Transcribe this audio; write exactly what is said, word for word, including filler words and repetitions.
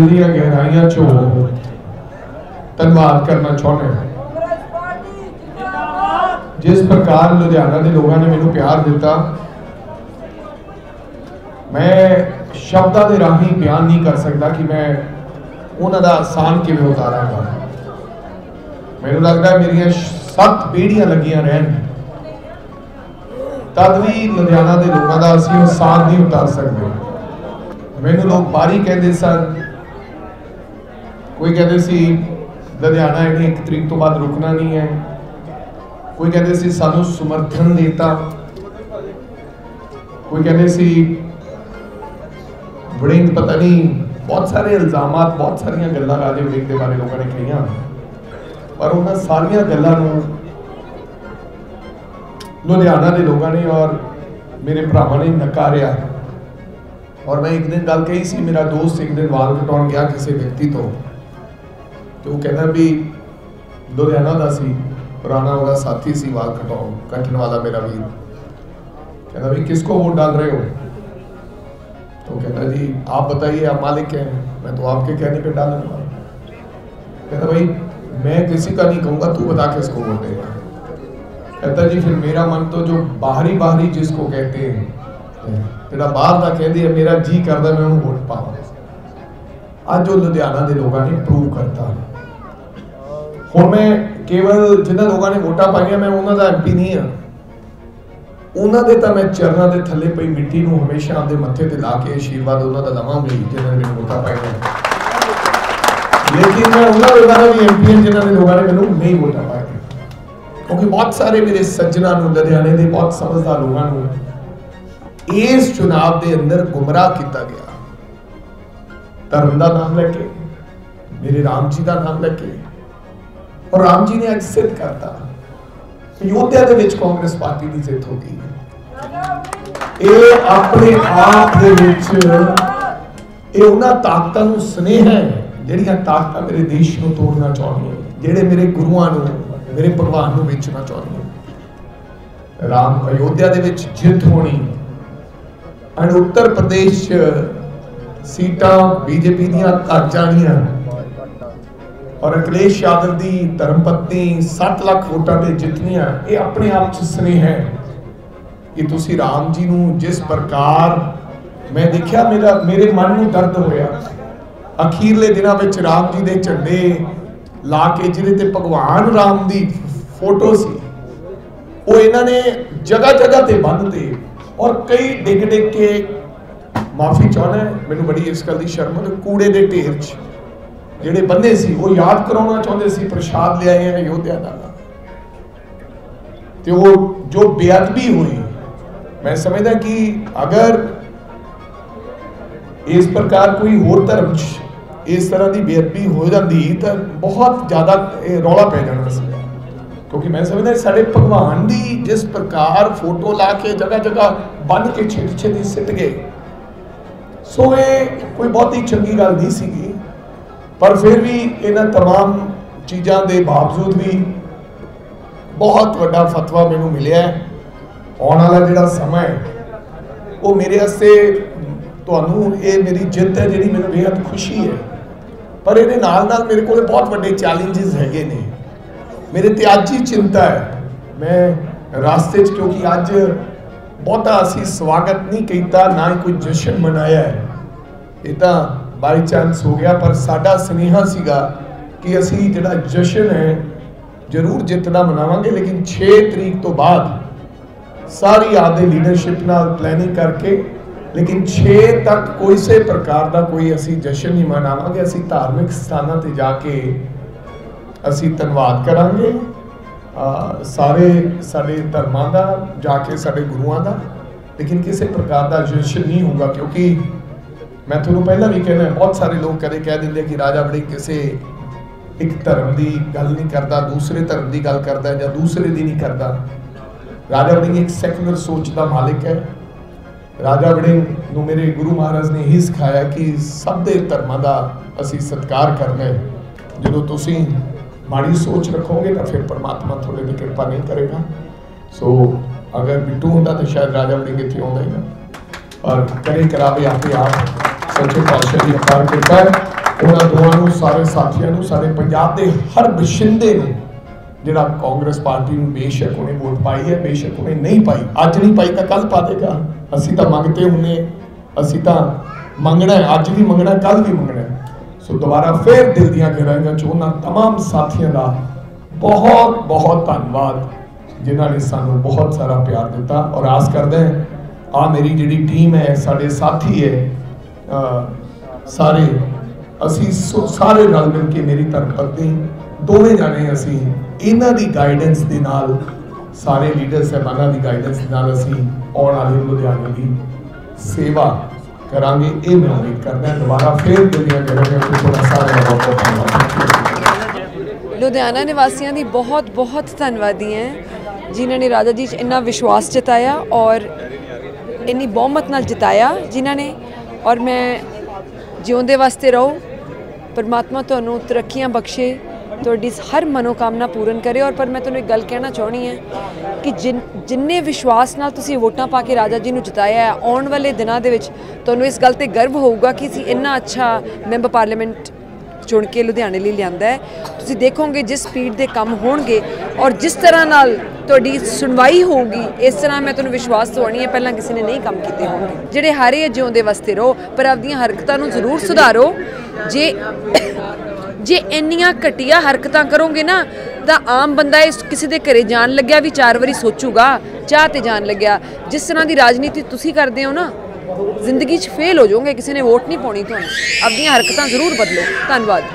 दिल दी गहराइयां चो धन्यवाद करना चाहते हैं। जिस प्रकार लुधियाना के लोगों ने मैनू प्यार दिता, मैं शब्दां दे राही बयान नहीं कर सकता कि मैं उन्हां दा आसान किवें उतारांगा। मैनू लगता है मेरियां सत्त पीढ़ियां लगियां रहन तद भी लुधियाना के लोगों का असीं आसान नहीं उतार सकते। मैनू लोग बारी कहते सन, कोई कहते सी लुधियाना इन्हें एक तरीक तो बाद रुकना नहीं है, कोई कहते सी सानू समर्थन देता, कोई कहते सी वड़िंग पता नहीं, बहुत सारे इल्जामात, बहुत सारिया गल्लां राजे वड़िंग के बारे लोगों ने कही, पर उन्होंने सारिया गल्लां नूं लुधियाना के लोगों ने और मेरे भरावां ने नकारिया। और मैं एक दिन गल कही सी, मेरा दोस्त एक दिन वाल कटाउण गया किसी व्यक्ति तो तो वो कहता भी लुधियाना का सी, पुराना वाला साथी सी वाल कटाउण कटन वाला मेरा वीर, कहता भी किसको वोट डाल रहे हो? तो कहता जी आप बताइए, आप मालिक हैं, मैं तो आपके कहने पे डालने वाला। कहता भाई मैं किसी का नहीं कहूँगा, तू बता किसको वोट देगा। कहता जी फिर मेरा मन तो जो बाहरी बाहरी जिसको कहते हैं, तेरा बाहर का कह दिया, मेरा जी करता मैं उन्हें वोट पाऊँ। आज जो लुधियाना के लोगों ने प्रूव करता, हुण मैं केवल जिन्होंने लोगों ने वोटा पाइया, मैं उन्हों का एम पी नहीं हाँ, उन्होंने तो मैं चरणों के थले पई मिट्टी नूं हमेशा आपके मत्थे ते ला के आशीर्वाद उन्होंने लवांगी जिन्होंने मैंने वोटा पाइया। लेकिन मैं उन्होंने लोगों का भी एम पी है जिन्होंने लोगों ने मैंने नहीं वोटा पाया, क्योंकि बहुत सारे मेरे सज्जना लुधियाने के बहुत समझदार लोगों को इस चुनाव के अंदर गुमराह किया गया। धर्म का नाम लेके, मेरे राम जी का नाम लेके, और राम जी ने अज सिद्ध करता अयोध्या के विच कांग्रेस पार्टी की जित हो गई। ये अपने आप दे विच ये उन्हां ताकतां नूं स्नेह है जिहड़ियां ताकतां मेरे देश नूं तोड़ना चाहुंदियां, जिहड़े मेरे गुरुआं नूं, मेरे भगवान नूं बेचना चाहुंदियां। राम अयोध्या दे विच जित होनी, और उत्तर प्रदेश सीटां बीजेपी दीयां घट जाणियां, और अखिलेश यादव की धर्मपत्नी सत्त लाख वोटां ते जितनियां, ये अपने आप च स्नेह है कि तुसी राम जी नूं जिस प्रकार मैं देखा, मेरा मेरे मन नूं दर्द होया। अखीरले दिनां विच राम जी दे झंडे ला के जिहदे ते भगवान राम दी फोटो सी, वो इन्हां ने जगह जगह ते बन्नते, और कई डिग डिग के, माफी चाहना है मैनूं बड़ी इस गल दी शर्म है, कूड़े दे ढेर च जिहड़े बन्ने सी वो याद कराउणा चाहुंदे सी प्रशाद ले आए हैं अयोध्या का, ते वो जो बेअदबी हुई, मैं समझदा कि अगर इस प्रकार कोई होर धर्म इस तरह की बेअदबी हो जाती तो बहुत ज्यादा रौला पै जाना सी, क्योंकि मैं समझदा साडे भगवान की जिस प्रकार फोटो ला के जगह जगह बन के छेती छेती सिट गए, सो ये कोई बहुत ही चंगी गल नहीं सीगी। पर फिर भी इन्हां तमाम चीज़ों के बावजूद भी बहुत वड्डा फतवा मैनूं मिलिया है। आने वाला जिहड़ा समय है वो मेरे वास्ते, तुहानूं ये मेरी जित है जिहड़ी मैनूं बेहद खुशी है, पर इहदे नाल नाल मेरे कोल बहुत वड्डे चैलेंजिस हैगे ने, मेरे ते अज ही चिंता है। मैं रास्ते च, क्योंकि अज बहुता असीं स्वागत नहीं किया, ना ही कोई जश्न मनाया है, ये तो बाई चांस हो गया, पर साडा स्नेहा सीगा कि असी जिहड़ा जश्न है जरूर जितना मनावांगे, लेकिन छे तरीक तो बाद सारी आपदे लीडरशिप नाल प्लैनिंग करके, लेकिन छे तक कोई से प्रकार का कोई असी जश्न नहीं मनावांगे। असी धार्मिक स्थानों ते जाके असी धन्नवाद करांगे सारे साडे धर्मां दा, जाके साडे गुरुआं दा, लेकिन किसी प्रकार का जश्न नहीं होगा, क्योंकि मैं थोड़ा पहला भी कहना, बहुत सारे लोग कदे कह देंगे कि राजा वड़िंग किसी एक धर्म की गल नहीं करता, दूसरे धर्म की गल करता है, या दूसरे की नहीं करता। राजा वड़िंग एक सैकुलर सोच का मालिक है। राजा वड़िंग नूं मेरे गुरु महाराज ने यही सिखाया कि सब दे धर्मां दा असीं सत्कार करना है। जो तुसीं माड़ी सोच रखोगे तो फिर परमात्मा थोड़े की कृपा नहीं करेगा। सो अगर बिट्टू होंदा तो शायद राजा वड़िंग इत्थे आउंदा ही ना, पर करे करावे आपे आप सच्चे पातशाह की अपार कृपा है। ਉਹਨਾਂ ਦੋਵਾਂ ਨੂੰ, ਸਾਰੇ ਸਾਥੀਆਂ ਨੂੰ, ਸਾਡੇ ਪੰਜਾਬ ਦੇ ਹਰ ਬਸ਼ਿੰਦੇ ਨੂੰ ਜਿਹੜਾ ਕਾਂਗਰਸ ਪਾਰਟੀ ਨੂੰ ਬੇਸ਼ੱਕ ਉਹਨੇ ਵੋਟ ਪਾਈ ਹੈ, ਬੇਸ਼ੱਕ ਉਹਨੇ ਨਹੀਂ ਪਾਈ, ਅੱਜ ਨਹੀਂ ਪਾਈ ਤਾਂ ਕੱਲ ਪਾ ਦੇਗਾ। ਅਸੀਂ ਤਾਂ ਮੰਗਤੇ ਹੁੰਨੇ, ਅਸੀਂ ਤਾਂ ਮੰਗਣਾ ਹੈ, ਅੱਜ ਵੀ ਮੰਗਣਾ, ਕੱਲ ਵੀ ਮੰਗਣਾ। ਸੋ ਦੁਬਾਰਾ ਫਿਰ ਦਿਲ ਦੀਆਂ ਗਹਿਰਾਈਆਂ ਚ ਉਹਨਾਂ तमाम ਸਾਥੀਆਂ ਦਾ ਬਹੁਤ ਬਹੁਤ ਧੰਨਵਾਦ ਜਿਨ੍ਹਾਂ ਨੇ ਸਾਨੂੰ ਬਹੁਤ ਸਾਰਾ ਪਿਆਰ ਦਿੱਤਾ। ਔਰ ਆਸ ਕਰਦੇ ਹਾਂ ਆ ਮੇਰੀ ਜਿਹੜੀ ਟੀਮ ਹੈ, ਸਾਡੇ ਸਾਥੀ ਹੈ, ਸਾਰੇ ਅਸੀਂ ਸਾਰੇ ਰਲ ਮਿਲ ਕੇ, ਮੇਰੀ ਧਰਮ ਪਤਨੀ ਦੋਵੇਂ ਜਾਣੇ, ਅਸੀਂ ਇਹਨਾਂ ਦੀ ਗਾਈਡੈਂਸ ਦੇ ਨਾਲ, ਸਾਰੇ ਲੀਡਰ ਸਾਹਿਬਾਨਾਂ ਦੀ ਗਾਈਡੈਂਸ ਦੇ ਨਾਲ ਅਸੀਂ ਆਉਣ ਵਾਲੇ ਲੁਧਿਆਣੇ ਦੀ ਸੇਵਾ ਕਰਾਂਗੇ। ਇਹ ਮੈਂ ਉਮੀਦ ਕਰਦਾ। ਦੁਬਾਰਾ ਫਿਰ ਦੁਨੀਆ ਕਰਾਂਗੇ ਤੁਹਾਡਾ ਸਾਰਿਆਂ ਦਾ ਬਹੁਤ ਬਹੁਤ ਧੰਨਵਾਦ। ਲੁਧਿਆਣਾ ਨਿਵਾਸੀਆਂ ਦੀ ਬਹੁਤ ਬਹੁਤ ਧੰਨਵਾਦੀ ਹੈ ਜਿਨ੍ਹਾਂ ਨੇ ਰਾਜਾ ਜੀ 'ਚ ਇੰਨਾ ਵਿਸ਼ਵਾਸ ਜਤਾਇਆ ਔਰ ਇੰਨੀ ਬਹੁਮਤ ਨਾਲ ਜਿਤਾਇਆ ਜਿਨ੍ਹਾਂ ਨੇ। ਔਰ ਮੈਂ ਜਿਉਂਦੇ ਵਾਸਤੇ ਰਹੋ, परमात्मा ਤੁਹਾਨੂੰ ਤਰੱਕੀਆਂ ਬਖਸ਼ੇ, ਤੁਹਾਡੀ ਹਰ ਮਨੋਕਾਮਨਾ ਪੂਰਨ ਕਰੇ। ਔਰ ਪਰ ਮੈਂ ਤੁਹਾਨੂੰ ਇੱਕ ਗੱਲ ਕਹਿਣਾ ਚਾਹਣੀ ਹੈ ਕਿ ਜਿਨ ਜਿੰਨੇ ਵਿਸ਼ਵਾਸ ਨਾਲ ਤੁਸੀਂ ਵੋਟਾਂ ਪਾ ਕੇ ਰਾਜਾ ਜੀ ਨੂੰ ਜਿਤਾਇਆ ਹੈ, ਆਉਣ ਵਾਲੇ ਦਿਨਾਂ ਦੇ ਵਿੱਚ ਤੁਹਾਨੂੰ ਇਸ ਗੱਲ ਤੇ ਗਰਵ ਹੋਊਗਾ ਕਿ ਅਸੀਂ ਇੰਨਾ ਅੱਛਾ ਮੈਂਬਰ ਪਾਰਲੀਮੈਂਟ ਚੁਣ ਕੇ ਲੁਧਿਆਣੇ ਲਈ ਲਿਆਂਦਾ ਹੈ। ਤੁਸੀਂ ਦੇਖੋਗੇ ਜਿਸ ਸਪੀਡ ਦੇ ਕੰਮ ਹੋਣਗੇ ਔਰ ਜਿਸ ਤਰ੍ਹਾਂ ਨਾਲ ਤੁਹਾਡੀ ਸੁਣਵਾਈ ਹੋਊਗੀ, ਇਸ ਤਰ੍ਹਾਂ ਮੈਂ ਤੁਹਾਨੂੰ ਵਿਸ਼ਵਾਸ ਦਿਵਾਉਣੀ ਹੈ ਪਹਿਲਾਂ ਕਿਸੇ ਨੇ ਨਹੀਂ ਕੰਮ ਕੀਤੇ ਹੋਣਗੇ। ਜਿਹੜੇ ਹਾਰੇ ਜਿਉਂਦੇ ਵਾਸਤੇ ਰਹੋ, ਪਰ ਆਪਦੀਆਂ ਹਰਕਤਾਂ ਨੂੰ ਜ਼ਰੂਰ ਸੁਧਾਰੋ। ਜੇ ਜੇ ਇੰਨੀਆਂ ਘਟੀਆ ਹਰਕਤਾਂ ਕਰੋਗੇ ਨਾ ਤਾਂ ਆਮ ਬੰਦਾ ਇਸ ਕਿਸੇ ਦੇ ਘਰੇ ਜਾਣ ਲੱਗਿਆ ਵੀ ਚਾਰ ਵਾਰੀ ਸੋਚੂਗਾ, ਚਾਹ ਤੇ ਜਾਣ ਲੱਗਿਆ। ਜਿਸ ਤਰ੍ਹਾਂ ਦੀ ਰਾਜਨੀਤੀ ਤੁਸੀਂ ਕਰਦੇ ਹੋ ਨਾ, ਜ਼ਿੰਦਗੀ 'ਚ ਫੇਲ ਹੋ ਜਾਓਗੇ। ਕਿਸੇ ਨੇ ਵੋਟ ਨਹੀਂ ਪਾਉਣੀ ਤੁਹਾਨੂੰ। ਆਪਣੀਆਂ ਹਰਕਤਾਂ ਜ਼ਰੂਰ ਬਦਲੋ। ਧੰਨਵਾਦ।